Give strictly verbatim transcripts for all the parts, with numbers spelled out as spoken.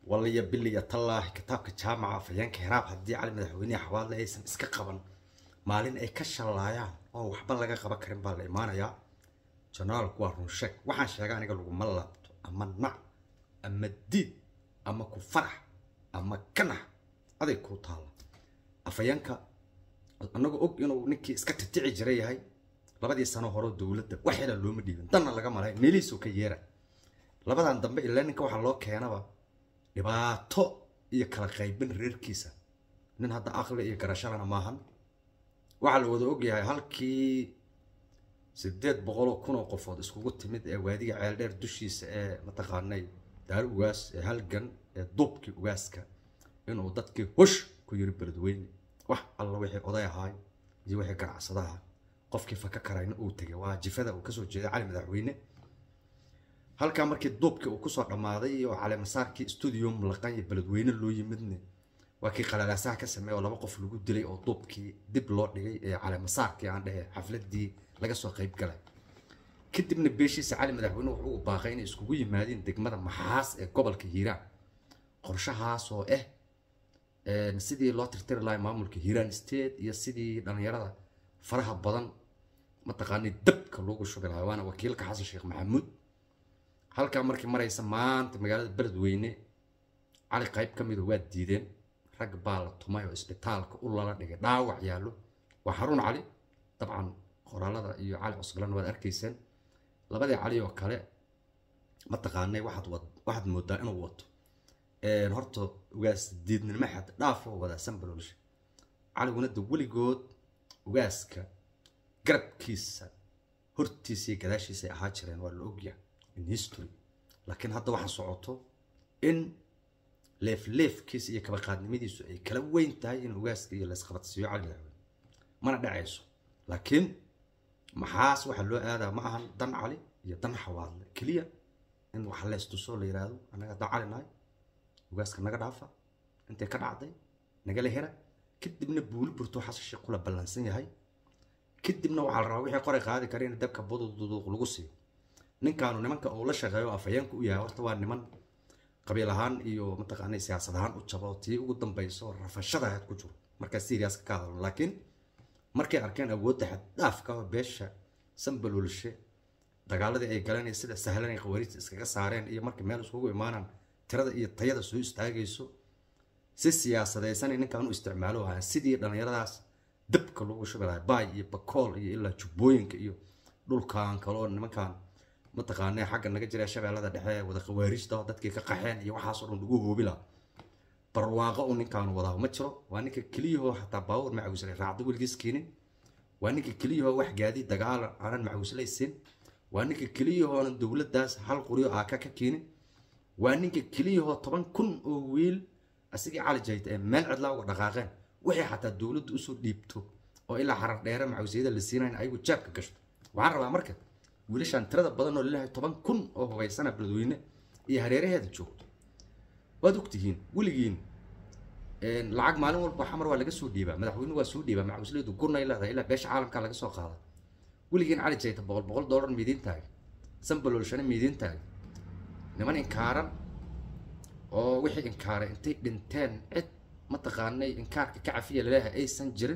والله يبلي يطلع كتابك جامعة فيان كهراب هدي على مدحويني حوالي أي سن إسكا قبن مالين أي كشل لايان أو وحبا لغا قبا كريم بالإيمانا يا جنرال كوارن شك وحان شاقاني قالوا ملابتو أما النع أما الدين أما كفرح أما كنح هذا كو طالة أفيانكا أنه أوك إنه نكي إسكا تتعي جري هاي labadii sano hore dawladda waxayna loo madhiibin tan laga malay meeliisu ka yeera labadan dambe ilaa ninka waxa loo keenaba dhibaato iyo kala qaybin reerkiisa nin hadda aqli iyo garashana maahan waxa la wada og yahay halkii sideed boqol oo kun oo qofood iskugu timid ee waadiga ceel dheer dushiisa ee mataqaanay daar ugaas ee halgan ee dubkii ugaaska inuu dadkii hush ku yiri beledweyne wax alla wixii oday ahaay iyo wixii ganacsadaha qofkii faka karayna uu tagay waa jifada uu ka soo jeeday cali madaxweyne halka markii duubkii uu ku soo dhamaaday iyo cali masaarkii studio mulaqan iyo beledweyne loo yimidne waa kii qalalaasaha ka sameeyay oo laba qof lagu dilay oo duubkii dib loo dhigay ee cali masaarkii aan dhahay xafladii laga soo qayb galay kadibna beeshiisa cali madaxweyne wuxuu u baaqay inay iskugu yimaadeen degmada maxaas ee gobolka hiiraan qorshahaas oo ah ee sidii loo tirtiri lahaa maamulka hiiraan state iyo sidii dhalinyarada faraha badan mataqaani dabka loogu shubay waana wakiilka xasan sheekh maxamuud halka markii maraysa maanta magaalada beledweyne cali qayb kamid ah waa diideen rag baa la tumay oo isbitaalka u lala dhigay dhaawac yaalo waa xarun cali dabcan qoraalada iyo cali cusblan waad arkayseen labadii cali oo kale mataqaanay waxaad waxaad moodaa inuu wato ee horta ugaas diidnimo xad dhaafo wada sanbalolsha cali wana weligood ugaaska garabkiisa hortiisa iyo gadaashiisa ahaa jireen waa la ogyahay in history laakiin hadda waxa socoto in leef leefkiisa iyo kaba qaadnimadiisu ay kala weyn tahay in ugaaska iyo la isqabadsiyo cali madaxweyne mana dhacayso laakiin maxaas waxa loo aadaa ma ahan dan cali iyo dan xawaadle kaliya in wax la istuso la yiraahdo anaga dan cali nahay ugaaska naga dhaafa intee ka dhacday naga la hera kadibna buul burto xasan sheekh kula balansan yahay kadibna waxa la rabaa wixii qoray qaadi kareen dabka bododuduq lagu siiyo ninkaanu nimanka oo la shaqeeyo afayeenku u yahay horta waa niman qabiil ahaan iyo mataqaanay siyaasad ahaan u jabo tii ugu dambayso rafashada aad ku jiro marka serious ka hadal laakiin markay arkeen awoodda xad dhaafka oo beesha sanbalulshe dagaaladii ay galeen sida sahlan ay qawaariid iskaga saareen iyo markii meel isugu imaanaan tirada iyo tayada soo istaagayso si siyaasadaysan ninkan uu isticmaalo ah sidii dhalinyaradaas dabka loogu shubay baay iyo bakool iyo ilaa jubbooyinka iyo dhulkaan kale oo nimankan mataqaanay xagga naga jira shabeellada dhexe wada qawaariijta dadkii ka qaxeen iyo waxaas oo dhan lagu hoobila barwaaqo uu ninkan wada ma jiro waa ninka kaliya xataa baawur macawisay raacdo wilgiis keenin waa ninka kaliya wax gaadi dagaal aanan macawislaysin waa ninka kaliya oo dawladdaas hal qoriyo aa ka keenin waa ninka kaliya oo toban kun oo wiil asigi cali jayt ee meel cid laa uga dhaqaaqeen wixii xataa dawladdu u soo dhiibto oo ilaa xarar dheere macawisayda la siinayna ayagu jaabka gashto waxaan rabaa marka wiilashan tirada badan oo leeyahay toban kun oo hubaysana beledweyne iyo hareeraheeda joogto waad ogtihiin weligiin een lacag maalin walba xamar waa laga soo dhiibaa madaxweynuhu waa soo dhiibaa macawisaydu gurnay leedahay ilaa beesha caalamka laga soo qaada weligiin cali jayt boqol boqol dollar miidin taag sanbalol shan miidin taag niman inkaaran oo wixii inkaaray intay dhinteen cid mataqaanay inkaarka ka cafiya leeyahay aysan jirin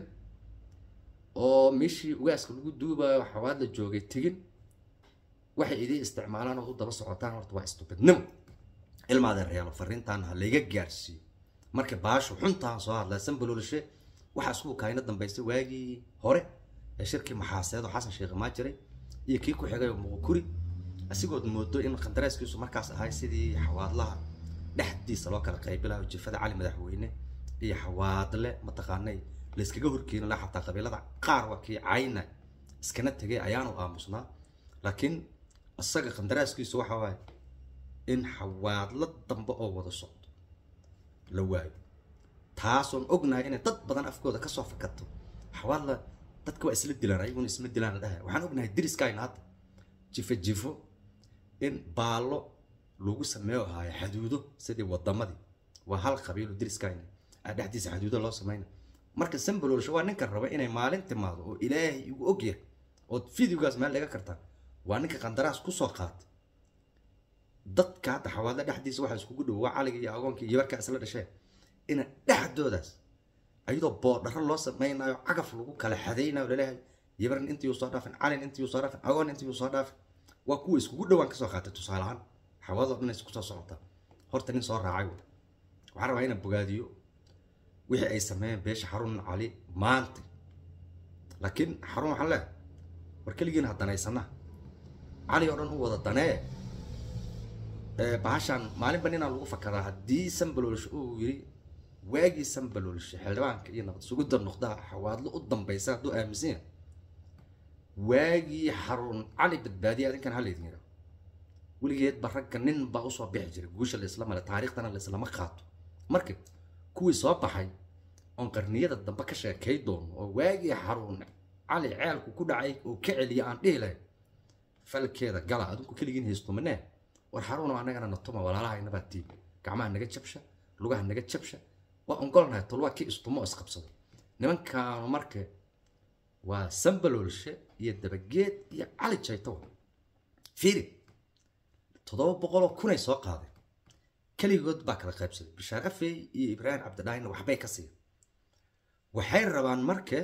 oo meeshii ugaaska lagu duubayo xawaad la joogay tigin waxay idin isticmaalaan oo daba socotaan horta waa stupidnimo ilmaada reeyal fariintan ha laga gaarsiyo marka baashu xuntaan soo hadla sanbalolshe waxa isku kaayna dambeysay waagi hore ee shirkii maxaaseedo xasan sheekh ma jiray iyo kii ku xigay muqkuri asigood moodo in qandaraaskiisu markaas ahay sidii xawaadlaha dhaxdiisa loo kala qaybilayo jifada cali madaxweyne iyo xawaadle mataqaanay la iskaga horkeen la xataa qabiilada qaar waa kii cayna iskana tagay ayaanu aamusnaa laakiin asaga qandaraaskiisu waxa waay in xawaadla dambe oo wada socdo la waayo taasoon ognahay in dad badan afkooda ka soo fakato xawaadla dadka waa isla dilaan ayaguna isma dilaan la dhahay waxaan ognahay diriskayna hadda jifo jifo in baalo lagu sameeyo ahay xaduudo sidii wadamadii waa hal qabiil diriskayna dhaxdiisa xaduudo loo sameeyay marka sanbalolsha waa ninka raba inay maalin timaado oo ilaahay ugu ogyahay oo fiidiyogaas meel laga kartaa waa ninka qandaraas ku soo qaatay dadka hadda xawaadla dhexdiisa waxa iskugu dhow waa caliga iyo agoonka iyo barka isla dhasheen ina dhexdoodaas ayadoo boodharo loo samaynayo cagaf lagu kala xadaynayo laleeyahay yabaran intii uu soo dhaafin calin intii uu soo dhaafin agoon intii uu soo dhaafin waa kuwa iskugu dhowaan kasoo qaatay tusaale ahaan xawaadoo dhan isku soo socota horta nin soo raacay waxaan rabaa inaan bogaadiyo wixii ay sameeyeen beesha xarun cali maanta laakiin xarun waxaan leeyahay war keligiin haddanaysana cali oo dhan u wada danee bahashaan maalinba ninaa lagu fakaraa haddii sanbaloolsho uu yiri waagii sanbaloolsho xildhibaanka iyo nabad sugidda noqdaha xawaadlo u dambaysa hadduu aaminsan yahay waagii xarun cali badbaadiya adinkan ha laydin yidhaho weligeed ba ragga nin baa usoo bixi jiray guusha la isla male taariikhdana la islama qaato marka kuwii soo baxay oon qarniyada dambe ka sheekay doono oo waagii xarun cali ceelku ku dhacay oo ka celiya aan dhihi lahayn falkeeda gala adinku keligiin haysto manee war xarun oo annagana natuma walaalaha inaba tiib gacmaha naga jabsha lugaha naga jabsha waa ongolnahay tolwa ki istumo isqabsado nimankaanu marka waa sanbaloolshe iyo dabageed iyo cali jayto fiiri toddoba boqol oo kun ay soo qaadeen keligood baa kala qaybsaday bishaar afey iyo ibraahim cabdidhaahina waxbay ka siiyeen waxay rabaan marka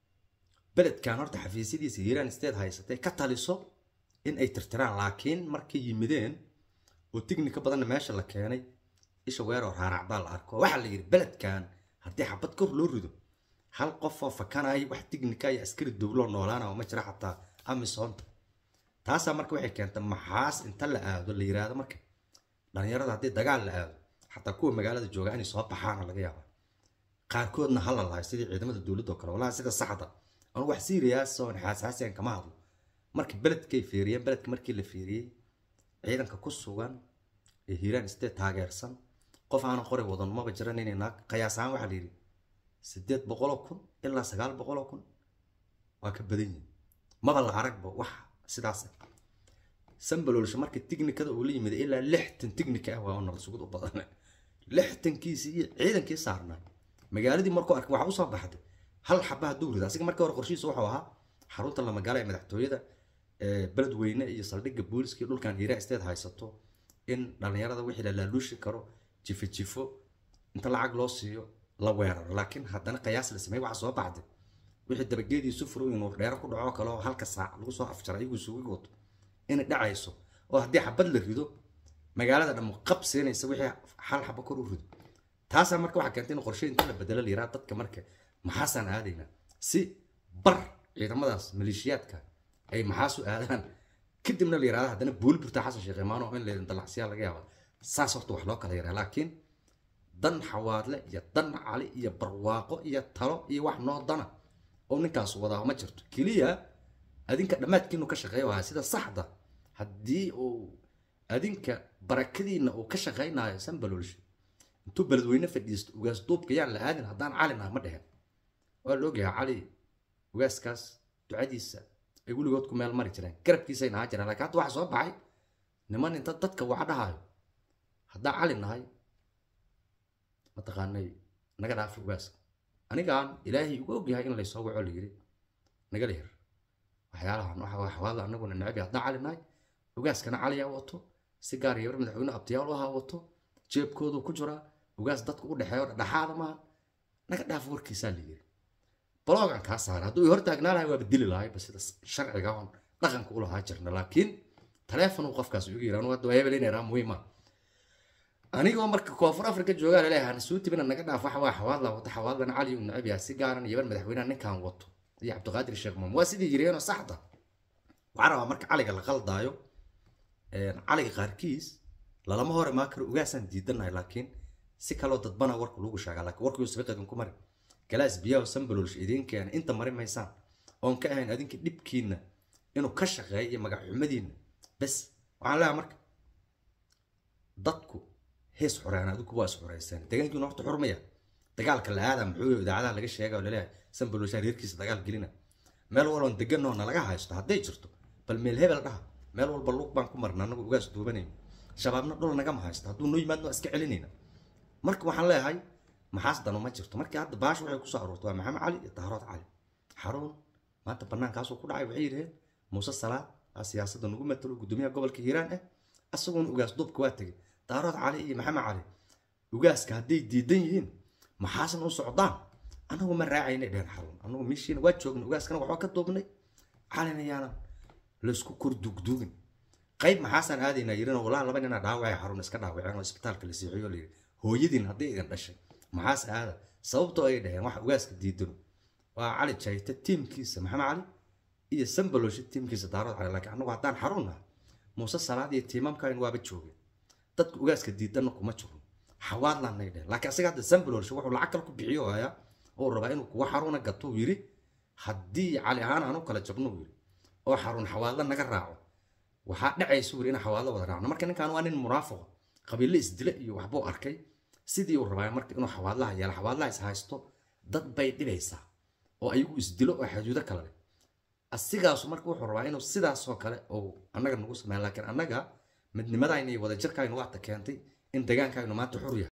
beledkan horta xafiisyadiisa hiiraan state haysatay ka taliso in ay tirtiraan laakiin markay yimideen oo tignika badanna meesha la keenay isha weeroo raaracdaa la arko waxaa la yidhi beledkan haddii xabad kor loo rido hal qof oo fakanaya wax tignika iyo askari dowlo noolaana oo ma jira xataa amisoonta taasaa marka waxay keentay maxaas inta la aado la yiraahdo marka dhalinyarada haddii dagaal la aado xataa kuwa magaalada jooga inay soo baxaana laga yaaba qaarkoodna hala lahay sidii ciidamada dowladda oo kale walahi sida saxda aan wax siiriyaas oo xasaasiyan kama hadlo markii beledkay fiiriyeen beledka markii la fiiriyey ciidanka ku sugan ee hiiraan state taageersan qof aan qoray wadan maba jiran inay naag qiyaasaan waxa la yiri sideed boqol kun ilaa sagaal boqol kun waa ka badan yihiin maba la aragba wax sidaas sanbaloolsho markii tignikada uu la yimid ilaa lixdan tignika ah waa oo nabad sugid u badan lixdan kiisi iyo ciidankii saarnaa magaaladii markuu arkay waxa u soo baxday hal xabba haduu rido asiga markii hore qorshihiisa wuxuu ahaa xarunta lama galay madaxtooyada ee balad weyne iyo saldhigga booliska dhulkan hiiraan state haysato in dhalinyarada wixii la laaluushi karo jifo jifo inta lacag loo siiyo la weeraro laakiin haddana qiyaas la sameeyay waxa soo baxday wixii dabageediisu furo inuu dheer ku dhaco kale oo halka saac lagu soo afjaray iyagu suugi wato in dhacayso oo haddii xabad la rido magaalada dhammo qabsanaysa wixii hal xabba kor u rido taas marka waxa keentay in qorshe inta la bedelo liiraa dadka marka maxaasan aadayna si bar ciidamadaas maleeshiyaadka ay maxaasu aadaan kadibna la yiraahdo haddana bool burta xasan sheekh imaano in la dalacsiya laga yaabo saas horta wax loo kala yaraa laakiin dan xawaadle iyo dan cali iyo barwaaqo iyo talo iyo wax noo dana oo ninkaas wadaa ma jirto kaliya adinka dhamaadkiinu ka shaqeeyo waa sida saxda haddii uu adinka barakadiina uu ka shaqeynayo sanbaloolsho intuu beledweyne fadhiisto ugaas duubka yaan la aadin haddaan calina ma dhehen waa la ogyahay cali ugaaskaas ducadiisa ay weligood ku meel mari jireen garabkiisay nahaa jireen laakiin hadda waxa soo baxay niman inta dadka waxa dhahayo haddaan cali nahay mataqaanay naga dhaafi ugaaska anigaan ilaahay ugu ogyahay in laysoo waco la yiri naga leer waxyaalahan waxa waa xawaala anaguna nacabi haddaan cali nahay ugaaskana cali yaa wato si gaar ah madaxweyne abtiyaal u ahaa wato jeebkoodu ku jira ugaas dadku u dhaxeeyo dhaxaada ma naga dhaaf warkiisa la yiri balogan ka saar haduu hor taagnaa lahay waa bedeli lahay bas sida sharciga on dhaqanka u lahaa jirna laakiin telefoon uu qofkaas ugu yiraan waa dawayba leeyahay muhiima aniga marka koonfur afrika joogaa leeyahay suuti bina naga dhaaf waxa waa xawaad la wada xawaadana cali ibn abi si gaaran yaban madaxweynaha ninkan wato iyo cabdiqaadir sheekh maam waa sidii jireen oo saxda waxa marka caliga la qaldaayo ee caliga qaarkiis lalama hore ma karo ugaasan diidanahay laakiin si kale oo dadbana warku lagu sheegaa laakiin warku sabiqadan ku mari galaas biyo sanbaloolsho idinkeena inta mari maysan oon ka ahayn adinka dibkiina inuu ka shaqeeyo magac xumadiina bas waxaan leeyahay marka dadku hees xoraan adigu waa xoreysan deegaankiina horta xurmaya dagaalka la aadam muxuu idaacadaha laga sheegay oo leeyahay sanbaloolsho reerkiisa dagaal gelina meel walba deganoo laga haysto haday jirto bal meel hebel dhaha meel walba luq baan ku marnaa anagu ugaas duubanay shabaabna dhul naga ma haysto haduu noo yimaadno iska celinayna marka waxaan leeyahay maxaas dano ma jirto markii hadda baash waxay ku soo aroortay waa maxamed cali iyo tahrood cali xarun maanta banaankaas uu ku dhacay waxay yiraahdeen muuse salaad siyaasadda nagu matalo gudoomiyaha gobolka hiiraan ah asagoon ugaas duubka waa tagay daarood cali iyo maxamed cali ugaaska hadday diidan yihiin maxaasan u socdaan anagu ma raacayna dheer xarun anagu meeshiina waa joogna ugaaskana waxba ka duubnay calina yaana la isku kor dugdugin qayb maxaasan aadayna yirina walaa laba nin dhaawacay xarun iska dhaawaceen oo isbitaalka la siixiyo leeyahay hooyadiin hadday idan dhashay maxaas aada sababtoo ay dhaheen wax ugaaska diidan waa cali jayta tiimkiisa maxamed cali iyo sambalooshi tiimkiisa daarood cali laakiin anagu haddaan xarunna muuse salaad iyo tiimamka in waaba joogay dadka ugaaska diidanna kuma jiro xawaadlaan naydhe laakiin asaga hadda sambalooshi wuxuu lacag kale ku bixiyo haya oo rabaa inuu kuwa xaruna gato yiri haddii cali ahaan aanu kala jabno yiri oo xarun xawaadla naga raaco waxaa dhacaysa yiri in xawaadla wada raacno marka ninkan waa nin munaafiq qabiil isdila iyo waxbuu arkay sidii uu rabaa marka inuu xawaadlaha yeelo xawaadlaha is haysto dad bay dhibaysaa oo ayagu isdilo oo xajuudo kale leh asigaas marka wuxuu rabaa inuu sidaas oo kale oo annaga nagu sameeyo laakiin annaga midnimadayna iyo wada jirkayna waa ta keentay in deegaankaynu maanta xur yahay